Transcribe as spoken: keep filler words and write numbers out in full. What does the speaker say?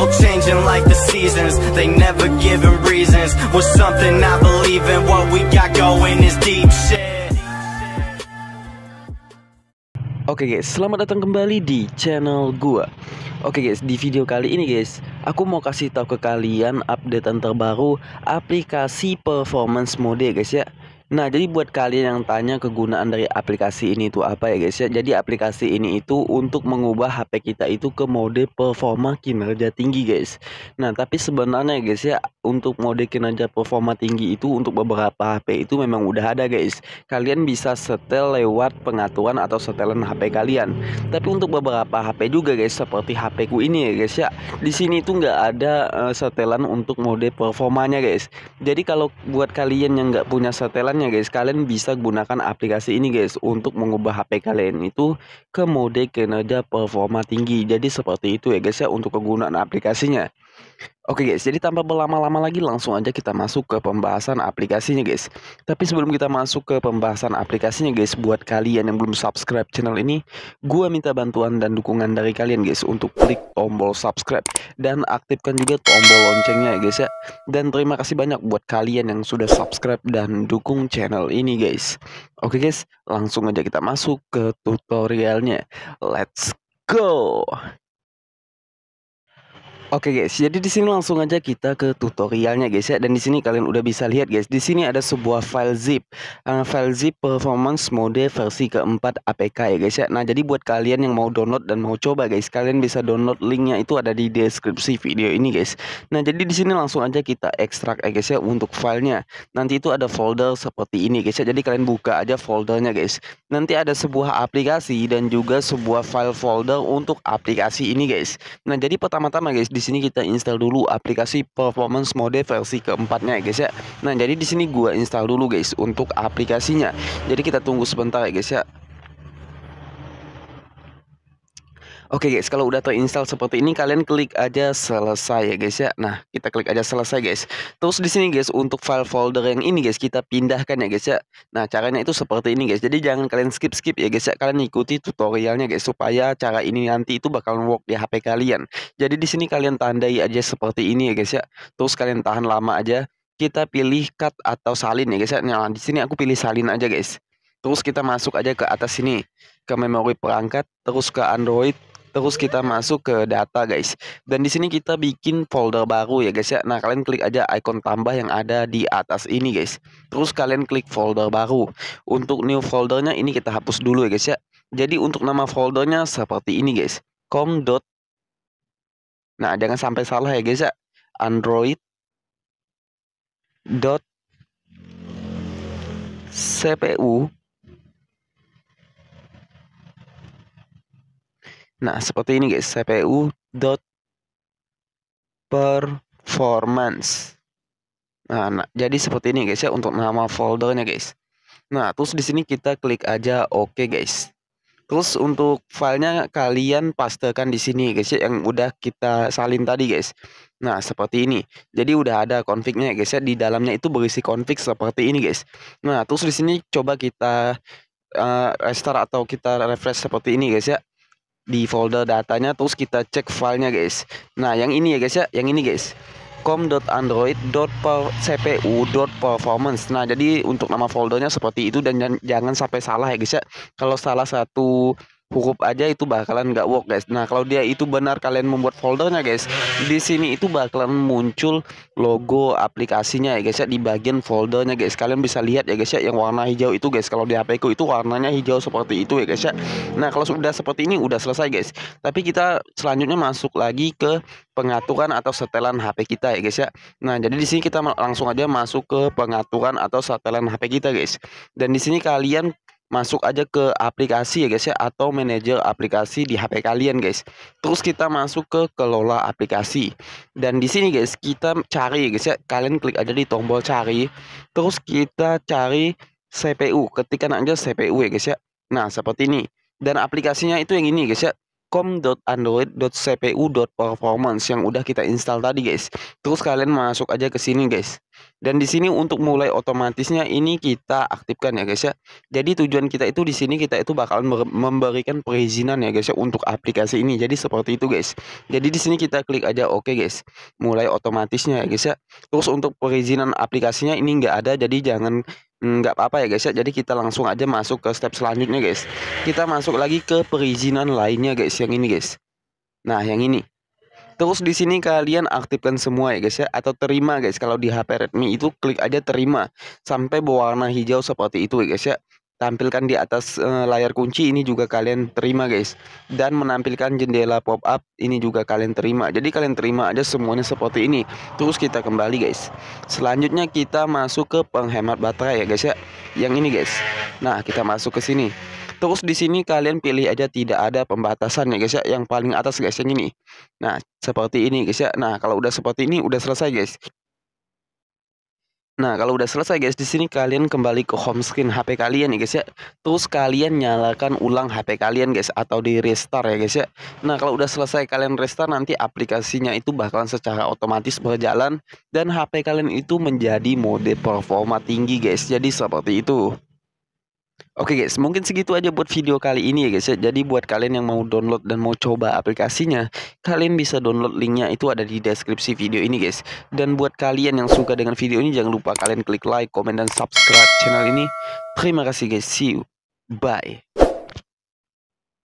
People changing like the seasons, they never giving reasons. Was something I believe in, what we got going is deep shit. Oke guys, selamat datang kembali di channel gua. Oke guys, di video kali ini guys, aku mau kasih tahu ke kalian updatean terbaru aplikasi performance mode guys ya. Nah, jadi buat kalian yang tanya kegunaan dari aplikasi ini itu apa ya guys ya. Jadi aplikasi ini itu untuk mengubah H P kita itu ke mode performa kinerja tinggi guys. Nah, tapi sebenarnya guys ya, untuk mode kinerja performa tinggi itu untuk beberapa H P itu memang udah ada guys. Kalian bisa setel lewat pengaturan atau setelan H P kalian. Tapi untuk beberapa H P juga guys, seperti H P ku ini ya guys ya, di sini itu nggak ada uh, setelan untuk mode performanya guys. Jadi kalau buat kalian yang nggak punya setelannya guys, kalian bisa gunakan aplikasi ini guys untuk mengubah H P kalian itu ke mode kinerja performa tinggi. Jadi seperti itu ya guys ya untuk kegunaan aplikasinya. Oke guys, jadi tanpa berlama-lama lagi langsung aja kita masuk ke pembahasan aplikasinya guys. Tapi sebelum kita masuk ke pembahasan aplikasinya guys, buat kalian yang belum subscribe channel ini, gua minta bantuan dan dukungan dari kalian guys untuk klik tombol subscribe dan aktifkan juga tombol loncengnya ya guys ya. Dan terima kasih banyak buat kalian yang sudah subscribe dan dukung channel ini guys. Oke guys, langsung aja kita masuk ke tutorialnya. Let's go. Oke guys, jadi di sini langsung aja kita ke tutorialnya guys ya. Dan di sini kalian udah bisa lihat guys, di sini ada sebuah file zip, uh, file zip performance mode versi keempat A P K ya guys ya. Nah, jadi buat kalian yang mau download dan mau coba guys, kalian bisa download linknya itu ada di deskripsi video ini guys. Nah, jadi di sini langsung aja kita ekstrak ya guys ya untuk filenya. Nanti itu ada folder seperti ini guys ya. Jadi kalian buka aja foldernya guys. Nanti ada sebuah aplikasi dan juga sebuah file folder untuk aplikasi ini guys. Nah, jadi pertama-tama guys, di sini kita install dulu aplikasi performance mode versi keempatnya ya guys ya. Nah, jadi di sini gua install dulu guys untuk aplikasinya. Jadi kita tunggu sebentar ya guys ya. Oke guys, kalau udah terinstall seperti ini kalian klik aja selesai ya guys ya. Nah, kita klik aja selesai guys. Terus di sini guys untuk file folder yang ini guys kita pindahkan ya guys ya. Nah, caranya itu seperti ini guys. Jadi jangan kalian skip-skip ya guys ya. Kalian ikuti tutorialnya guys supaya cara ini nanti itu bakal work di H P kalian. Jadi di sini kalian tandai aja seperti ini ya guys ya. Terus kalian tahan lama aja. Kita pilih cut atau salin ya guys ya. Nah, di sini aku pilih salin aja guys. Terus kita masuk aja ke atas sini ke memori perangkat, terus ke Android. Terus kita masuk ke data guys. Dan di sini kita bikin folder baru ya guys ya. Nah, kalian klik aja icon tambah yang ada di atas ini guys. Terus kalian klik folder baru. Untuk new foldernya ini kita hapus dulu ya guys ya. Jadi untuk nama foldernya seperti ini guys. com. Nah, jangan sampai salah ya guys ya. Android dot cpu. Nah, seperti ini guys, C P U dot performance. Nah, nah, jadi seperti ini guys ya untuk nama foldernya guys. Nah, terus di sini kita klik aja oke guys. Terus untuk filenya kalian pastekan di sini guys ya yang udah kita salin tadi guys. Nah, seperti ini. Jadi udah ada config-nya guys ya, di dalamnya itu berisi config seperti ini guys. Nah, terus di sini coba kita uh, restart atau kita refresh seperti ini guys ya. Di folder datanya, terus kita cek filenya guys. Nah, yang ini ya guys ya, yang ini guys, com dot android dot cpu dot performance. Nah, jadi untuk nama foldernya seperti itu dan jangan sampai salah ya guys ya. Kalau salah satu huruf aja itu bakalan nggak work guys. Nah, kalau dia itu benar kalian membuat foldernya guys, di sini itu bakalan muncul logo aplikasinya ya guys ya di bagian foldernya guys. Kalian bisa lihat ya guys ya yang warna hijau itu guys. Kalau di H P ku itu warnanya hijau seperti itu ya guys ya. Nah, kalau sudah seperti ini udah selesai guys. Tapi kita selanjutnya masuk lagi ke pengaturan atau setelan H P kita ya guys ya. Nah, jadi di sini kita langsung aja masuk ke pengaturan atau setelan H P kita guys. Dan di sini kalian masuk aja ke aplikasi ya guys ya atau manajer aplikasi di H P kalian guys. Terus kita masuk ke kelola aplikasi. Dan di sini guys kita cari ya guys ya. Kalian klik aja di tombol cari. Terus kita cari C P U. Ketikkan aja C P U ya guys ya. Nah, seperti ini. Dan aplikasinya itu yang ini guys ya. com dot android dot c p u dot performance yang udah kita install tadi guys. Terus kalian masuk aja ke sini guys. Dan di sini untuk mulai otomatisnya ini kita aktifkan ya guys ya. Jadi tujuan kita itu di sini kita itu bakalan memberikan perizinan ya guys ya untuk aplikasi ini. Jadi seperti itu guys. Jadi di sini kita klik aja oke okay, guys. Mulai otomatisnya ya guys ya. Terus untuk perizinan aplikasinya ini nggak ada, jadi jangan nggak apa-apa ya guys ya. Jadi kita langsung aja masuk ke step selanjutnya guys. Kita masuk lagi ke perizinan lainnya guys, yang ini guys. Nah, yang ini. Terus di sini kalian aktifkan semua ya guys ya, atau terima guys. Kalau di H P Redmi itu klik aja terima sampai berwarna hijau seperti itu ya guys ya. Tampilkan di atas e, layar kunci ini juga kalian terima guys. Dan menampilkan jendela pop up ini juga kalian terima. Jadi kalian terima aja semuanya seperti ini. Terus kita kembali guys. Selanjutnya kita masuk ke penghemat baterai ya guys ya. Yang ini guys. Nah, kita masuk ke sini. Terus di sini kalian pilih aja tidak ada pembatasan ya guys ya. Yang paling atas guys yang ini. Nah, seperti ini guys ya. Nah, kalau udah seperti ini udah selesai guys. Nah, kalau udah selesai guys, di sini kalian kembali ke home screen H P kalian ya guys ya. Terus kalian nyalakan ulang H P kalian guys, atau di restart ya guys ya. Nah, kalau udah selesai kalian restart, nanti aplikasinya itu bakalan secara otomatis berjalan dan H P kalian itu menjadi mode performa tinggi guys. Jadi seperti itu. Oke guys, mungkin segitu aja buat video kali ini ya guys ya. Jadi buat kalian yang mau download dan mau coba aplikasinya, kalian bisa download linknya, itu ada di deskripsi video ini guys. Dan buat kalian yang suka dengan video ini, jangan lupa kalian klik like, komen, dan subscribe channel ini. Terima kasih guys, see you, bye.